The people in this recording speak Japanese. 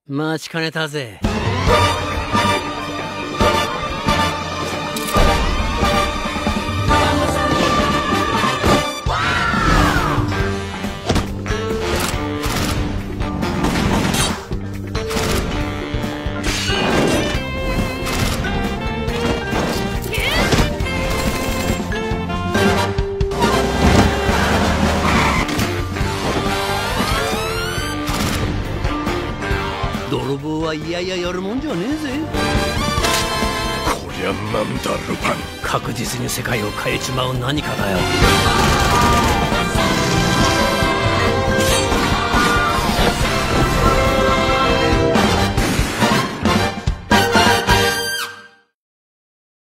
待ちかねたぜ。泥棒はいやいややるもんじゃねえぜ。 こりゃなんだルパン。 確実に世界を変えちまう何かだよ。